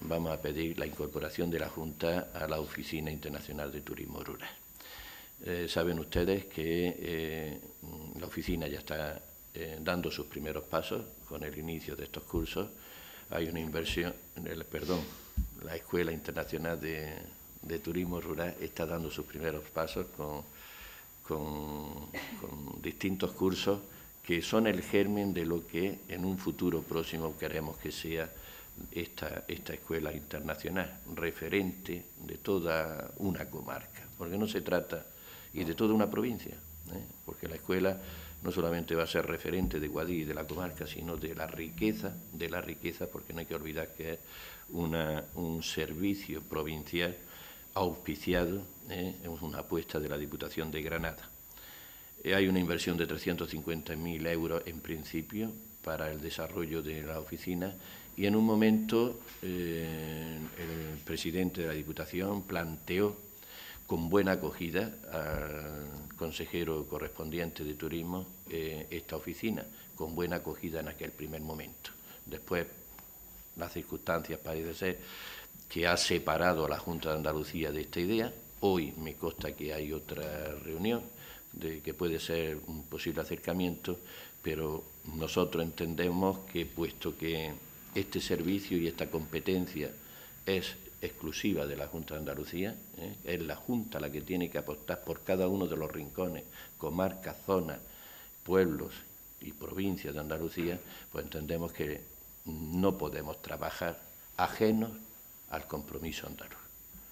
vamos a pedir la incorporación de la Junta a la Oficina Internacional de Turismo Rural. Saben ustedes que la oficina ya está dando sus primeros pasos con el inicio de estos cursos. Hay una inversión, la Escuela Internacional de Turismo Rural está dando sus primeros pasos con distintos cursos que son el germen de lo que en un futuro próximo queremos que sea esta escuela internacional, referente de toda una comarca, porque no se trata, y de toda una provincia, porque la escuela no solamente va a ser referente de Guadix y de la comarca, sino de la riqueza, porque no hay que olvidar que es un servicio provincial auspiciado, es una apuesta de la Diputación de Granada. Hay una inversión de 350.000 euros en principio para el desarrollo de la oficina y en un momento el presidente de la Diputación planteó con buena acogida al consejero correspondiente de Turismo esta oficina, con buena acogida en aquel primer momento. Después, las circunstancias parece ser que ha separado a la Junta de Andalucía de esta idea. Hoy me consta que hay otra reunión de que puede ser un posible acercamiento, pero nosotros entendemos que, puesto que este servicio y esta competencia es exclusiva de la Junta de Andalucía, es la Junta la que tiene que apostar por cada uno de los rincones, comarcas, zonas, pueblos y provincias de Andalucía, pues entendemos que no podemos trabajar ajenos al compromiso andaluz.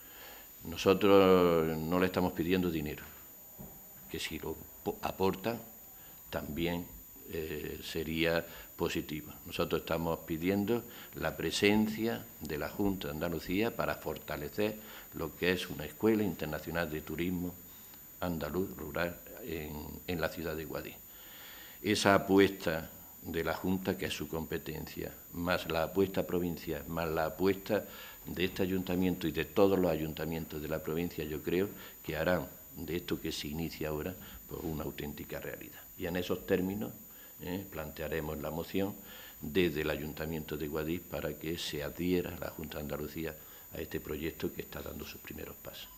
Nosotros no le estamos pidiendo dinero, que si lo aportan también sería positivo. Nosotros estamos pidiendo la presencia de la Junta de Andalucía para fortalecer lo que es una Escuela Internacional de Turismo Andaluz Rural en la ciudad de Guadix. Esa apuesta de la Junta, que es su competencia, más la apuesta provincial, más la apuesta de este ayuntamiento y de todos los ayuntamientos de la provincia, yo creo que harán de esto que se inicia ahora pues una auténtica realidad. Y en esos términos plantearemos la moción desde el Ayuntamiento de Guadix para que se adhiera la Junta de Andalucía a este proyecto que está dando sus primeros pasos.